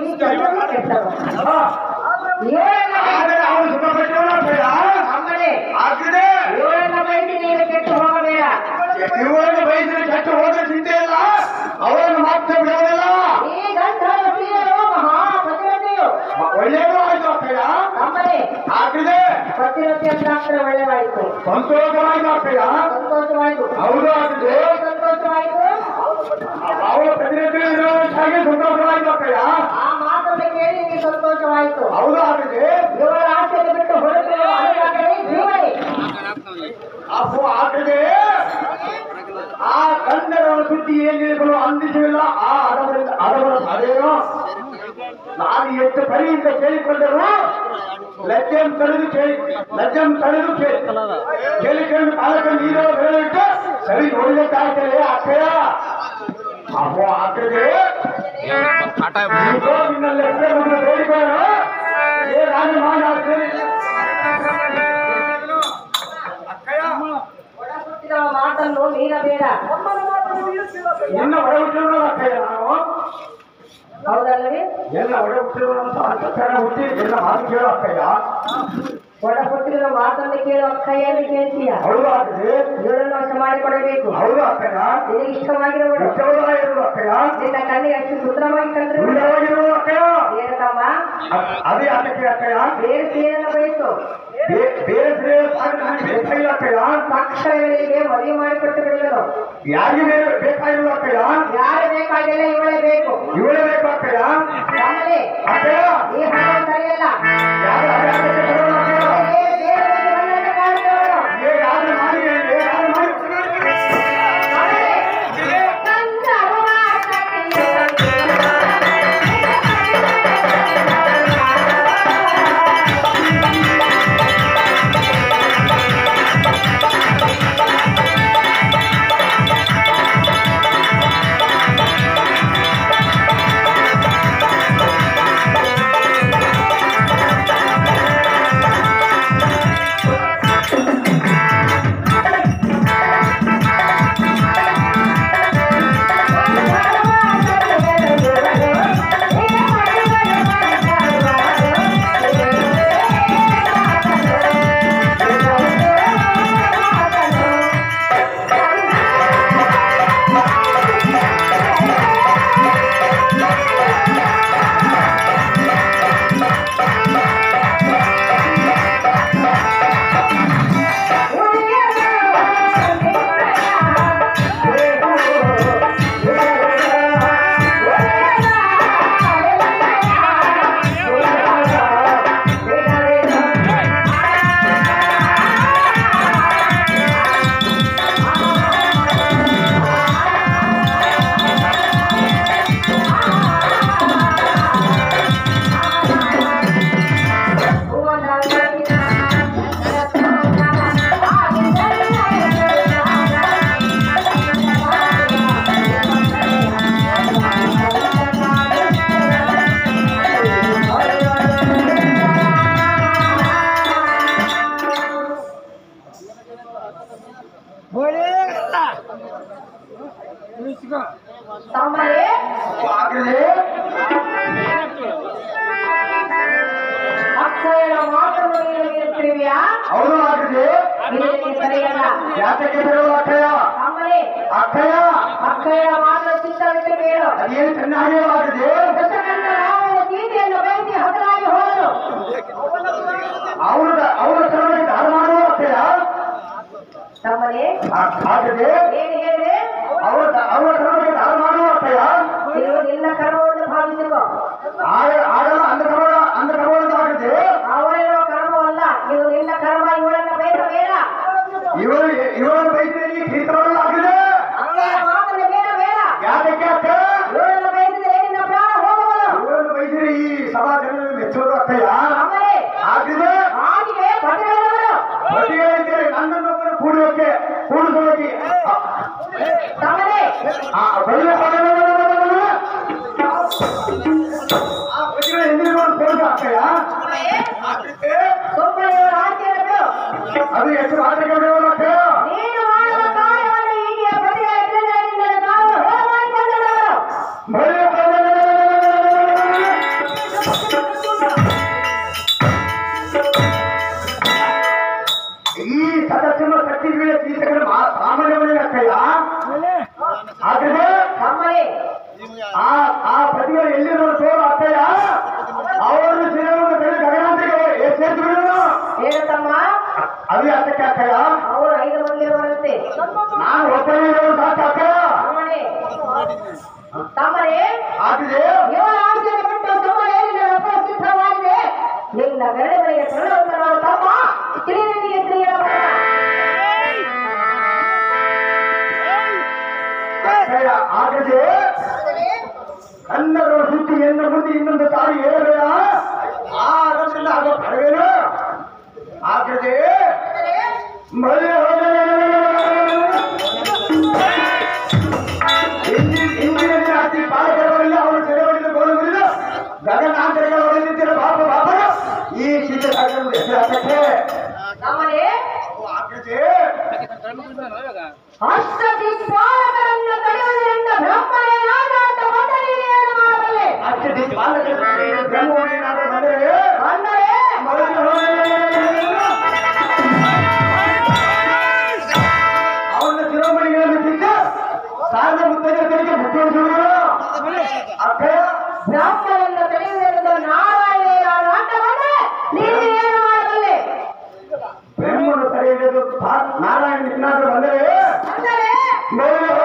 ಈ ಕೆಲಸ ಕೆಟ್ಟವ ನೀನು ಕೆಟ್ಟು ಹೋಗಬೇಡ. ಇವರನ್ನು ಬಯಸಿದ್ರೆ ಕೆಟ್ಟು ಹೋದ್ರೆ ಚಿಂತೆ ಇಲ್ಲ, ಅವರನ್ನು ಮಾತ್ರ ಬಿಡೋದಿಲ್ಲ. ಈ ಗಂಧರ್ವ ಸ್ತ್ರೀಯರು ಮಹಾಪತಿರತೆಯು ಒಳ್ಳೆಯದು ಆಯ್ತು ಅಕ್ಕಯ್ಯ. ಆಗ್ತದೆ ಪತಿರತೆ ಅಂತ ಒಳ್ಳೆವಾಯಿತು, ಸಂತೋಷವಾಯ್ತು ಅಕ್ಕಯ್ಯ. ಸಂತೋಷವಾಯಿತು. ಹೌದು ಆಗ್ತದೆ, ಸಂತೋಷವಾಯಿತು. ಅವರ ಪ್ರತಿನಿಧಿ ಸಂತೋಷವಾಯ್ತು ಅಕ್ಕಯ್ಯ. ಆ ಮಾತನ್ನು ಕೇಳಿ ನಿಮಗೆ ಸಂತೋಷವಾಯಿತು. ಹೌದು ಆಗ್ತದೆ. ಇವರ ಆಸೆಯನ್ನು ಬಿಟ್ಟು ಹೊರಟು ಅನುರಾಗವೇ ಜೀವನೇ. ಅಪ್ಪು ಆಗ್ತದೆ. ಆ ಗಂಧರ್ವನ ಸುದ್ದಿ ಏನಿರಲು ಅಂದಿಸಲಿಲ್ಲ. ಆ ಅದವರ ಅದೇನೋ ನಾನು ಎಷ್ಟು ಪರಿಯಿಂದ ಕೇಳಿಕೊಂಡರು ಲಜ್ಜೆಯನ್ನು ತಡೆದು ಕೇಳಿಕೊಂಡು ಕಾಲಕ್ಕೆ ನೀರು ಹೇಳಿಟ್ಟು ಸರಿ ನೋಡಲಿಕ್ಕಾಗ್ತದೆ ಅಕ್ಕಯ್ಯ. ಅಪ್ಪು ಆಗ್ತದೆ. ನಿನ್ನಲ್ಲಿ ಬೇಡಿಕೊಳ್ಳ ನಾನು ಮಾಡಿ ಮಾತನ್ನು ಮೀರಬೇಡ. ಎಲ್ಲ ಒಡ ಹುಟ್ಟಿರೋ ಅಕ್ಕಯ್ಯ. ನಾವು ಹೌದಲ್ಲವೇ? ಎಲ್ಲ ಒಡ ಹುಟ್ಟಿರುವಂತ ಹುಟ್ಟಿ ಎಲ್ಲ ಮಾತು ಕೇಳೋ ಅಕ್ಕಯ್ಯ. ಒಡ ಹುಟ್ಟಿರೋ ಮಾತನ್ನು ಕೇಳುವ ಕೈಯಲ್ಲಿ ಕೇಳ್ತೀಯ. ಹೌದು ಆಗ್ತದೆ. ಇವಳನ್ನು ವಶ ಮಾಡಿಕೊಡಬೇಕು. ಹೌದು ಅಕ್ಕಯ್ಯ. ನಿನಗೆ ಇಷ್ಟವಾಗಿರುವಳು ಅಕ್ಕಯ್ಯ. ನಿನ್ನ ಕಣ್ಣಿಗೆ ಅಷ್ಟು ಸುಂದರವಾಗಿ ಕಂಡ್ರು ಅಕ್ಕಯ್ಯ. ಏನು ತಮ್ಮ? ಅದೇ ಅದಕ್ಕೆ ಅಕ್ಕಯ್ಯ. ಬೇರೆ ಸೀರೆಯನ್ನು ಬಯಸು. ಬೇರೆ ಬೇಕಾಗಿಲ್ಲ ಅಕ್ಕಯ್ಯ. ಸಾಕ್ಷರಗಳಿಗೆ ಮದುವೆ ಮಾಡಿಕೊಟ್ಟು ಬಿಡುವರು. ಯಾರಿಗೆ ಬೇಕಾಗಿಲ್ಲ ಅಕ್ಕಯ್ಯ. ಯಾರು ಬೇಕಾಗಿಲ್ಲ, ಇವಳೇ ಬೇಕು. ಇವಳೇ ಬೇಕು ಅಕ್ಕಯ್ಯ. ಆಮೇಲೆ ಅಕ್ಕಯ್ಯ ಈ ಹಣ ಸರಿಯಲ್ಲ. ಯಾರು ಅಕ್ಷಯನ ಮಾತನ್ನು ನೀನು ಮೀರುತ್ತಿರುವೆಯಾ? ಹೌದು ಆಗ್ತದೆ. ಸರಿಯಲ್ಲ. ಯಾತಕ್ಕೆ ಬರೋದು ಅಕ್ಕಯ್ಯ? ಅಕ್ಕಯ್ಯ ಅಕ್ಷಯನ ಮಾತನ್ನು ಚಿತ್ತವಿಟ್ಟು ಕೇಳು. ಅದೇನು ಚೆನ್ನಾಗಿ ಆಗ್ತದೆ. ದಶಕಂಠ ರಾಮನ ಸೀತೆಯನ್ನು ಬಯಸಿ ಹತರಾಗಿ ಹೋದನು. ಅವರ ಸರ್ವಕ್ಕೆ ದಾನ ಮಾಡುವ ಅಕ್ಕಯ್ಯ. ತಮ್ಮನೇ ಆಗ್ತದೆ. ಏನು ಹೇಳಿದೆ? ಅವರ ಸರ್ವಕ್ಕೆ ದಾನ ಮಾಡುವ ಅಕ್ಕಯ್ಯ. ನೀವು ನಿನ್ನ ಕರ್ಮವನ್ನು ಭಾವಿಸಿಕೊ. ಆಗಲ್ಲ ಅಂದ ಕರ್ಮವನ್ನು ಆಗ್ತದೆ. ಅವರೇನೋ ಕರ್ಮವಲ್ಲ, ಇದು ನಿನ್ನ ಕರ್ಮ. ಇವಳನ್ನ ಬಯಸಬೇಡ. ಇವರನ್ನು ಬಯಸಿದಲ್ಲಿ ಕೀರ್ತನಗಳು ಆಗಿದೆ. ಮಾತನ್ನು ಬೇಡ ಬೇಡ. ಯಾತಕ್ಕೆ ಅಕ್ಕ? ಇವಳನ್ನು ಬಯಸಿದರೆ ನಿನ್ನ ಪ್ರಾಣ ಹೋಗುವುದು. ಇವರನ್ನು ಬಯಸಿದ್ರೆ ಈ ಸಭಾ ಜನರು ಮೆಚ್ಚೋದು ಅಕ್ಕಯ್ಯ. ಆಮೇಲೆ ಆಗಿದೆ. ಹಾಗೆ ಪತಿಗಳವರು ಪತಿಗಳಿದ್ದರೆ ನನ್ನನ್ನೊಬ್ಬರು ಕೂಡಿಸೋಕೆ ತಮ್ಮನೇ ಅಕ್ಕಯ್ಯ. ಅದು ಎಷ್ಟು ಆಟಗಳು ಅಕ್ಕಯ್ಯ. ನೀನು ಮಾಡುವ ಕಾರ್ಯವನ್ನು ಹೀಗೆ ಪತಿಗಳ ಎದುರಿನಿಂದಲೇ ನಾವು ಹೋರಾಡಿಕೊಂಡವರು. ತಮ್ಮರೇ ಆಗಿದೆ ಇವರ ಆಜ್ಞೆಯನ್ನು ಬಿಟ್ಟು ತಮ್ಮರೇನಿಲ್ಲ ಸಿದ್ಧವಾಗಿದೆ. ನಿನ್ನ ಬೆರಳುಗಳಿಗೆ ಸರಳವನ್ನು ನಾವು ತಮ್ಮ ತಿಳಿದಿಗೆ ಆಗದೆ ಕನ್ನಡ ಸುದ್ದಿ ಎನ್ನ ಮುಂದೆ ಇನ್ನೊಂದು ತಾಯಿ ಹೇಳಬೇಡ. ಆ ಅದರಿಂದ ಆಗೋ ಪರವೇನು ಆಗದೆ ಹಿಂದಿನ ಅತಿ ಪಾಲಕರಲ್ಲಿ ಅವರು ಸೆರೆವಡಿದ ಗೋಲು ಮುರಿದ ಗಗನಾಂತರಿಗಳ ಹೊಡೆದಿದ್ದ ಬಾಪ ಬಾಬರ ಈ ಚಿತ್ರಕಾರರು ಹೆಸರಾಗಕ್ಕೆ ತಮ್ಮರೇ ಆಗದೆ ಅಷ್ಟದಿಕ್ಪಾಲಕರನ್ನು ತಡೆಯುವುದರಿಂದ ಬ್ರಹ್ಮನೇನಾದ ಬಂದರಿಗೆ ಏನು ಮಾಡಬಲ್ಲೆ? ಅಷ್ಟದಿಕ್ಪಾಲಕರನ್ನು ಬ್ರಹ್ಮನೇನಾದ ಬಂದರೆ ಅವನ ಶಿರೋಮಣಿಗಳನ್ನು ತಿಂದ ಸಾಲ ಮುತ್ತರಿಗೆ ಮುಟ್ಟೋದು ಅಕ್ಷಯ ಬ್ರಾಹ್ಮಣರನ್ನು ತಡೆಯುವುದರಿಂದ ನಾರಾಯಣ ನಾಟ ಬಂದರೆ ನೀನು ಏನು ಮಾಡಬಲ್ಲೆ? ಬ್ರಹ್ಮನು ತಡೆಯುವುದು ನಾರಾಯಣ ಏನಾದರೂ ಬಂದರೆ